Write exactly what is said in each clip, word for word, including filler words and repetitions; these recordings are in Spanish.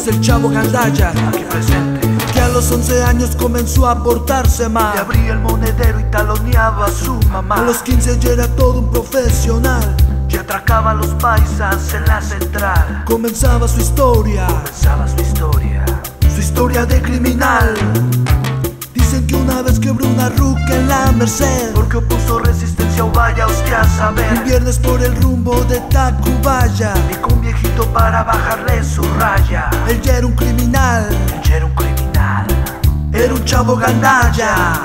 el Chavo Gandaya, aquí presente, que a los once años comenzó a portarse mal. le abría el monedero y taloneaba a su mamá. A los quince ya era todo un profesional, y atracaba a los paisas en la central. comenzaba su historia, Comenzaba su historia, su historia de criminal. Dicen que una vez quebró una ruca en la Merced, porque opuso resistencia o vaya usted a un saber. viernes por el rumbo de Tacubaya, Y con un viejito para bajarle su raya. él ya era un criminal, Él ya era un criminal, era un Chavo Gandaya.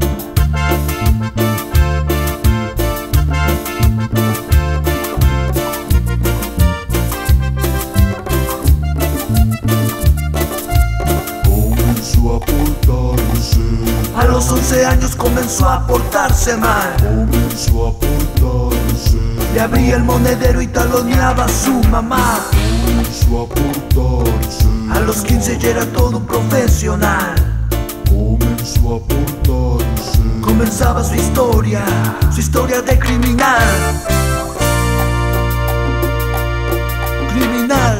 Comenzó a portarse, A los once años comenzó a portarse mal, comenzó a portarse, le abría el monedero y taloneaba a su mamá. comenzó a portarse, A los quince ya era todo un profesional, comenzó a portarse, comenzaba su historia, su historia de criminal. Criminal.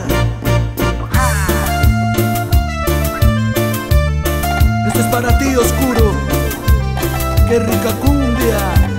Esto es para ti, oscuro. Qué rica cumbia.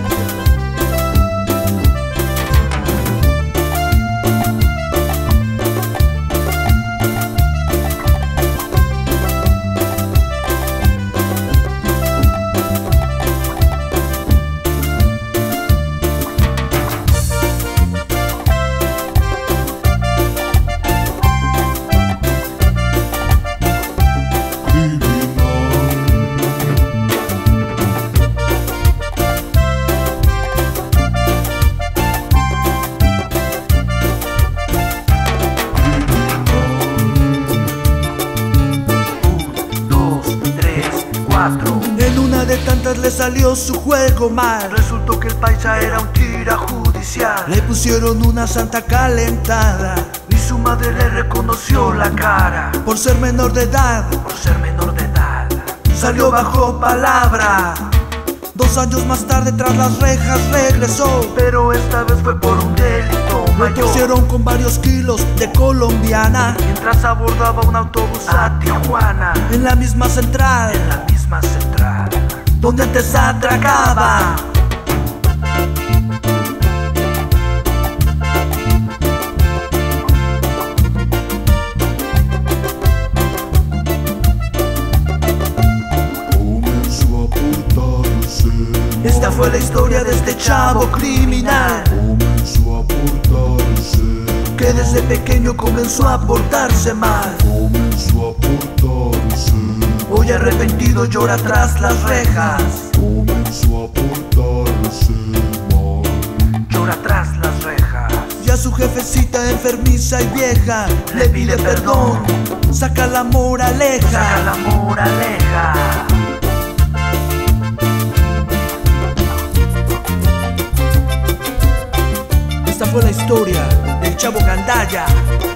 En una de tantas le salió su juego mal, Resultó que el paisa era un tira judicial. le pusieron una santa calentada Ni su madre le reconoció la cara. por ser menor de edad, Por ser menor de edad, salió bajo palabra. Dos años más tarde tras las rejas regresó, pero esta vez fue por un delito lo mayor. torcieron con varios kilos de colombiana Mientras abordaba un autobús a Tijuana. en la misma central En la misma central, donde antes atracaba. comenzó a portarse, Esta fue la historia de este chavo criminal, comenzó a portarse, que desde pequeño comenzó a portarse mal. comenzó a portarse, Hoy arrepentido llora tras las rejas, comenzó a portarse mal, llora tras las rejas. y a su jefecita enfermiza y vieja le pide perdón, saca la moraleja. Saca la moraleja. Esta fue la historia del Chavo Gandaya.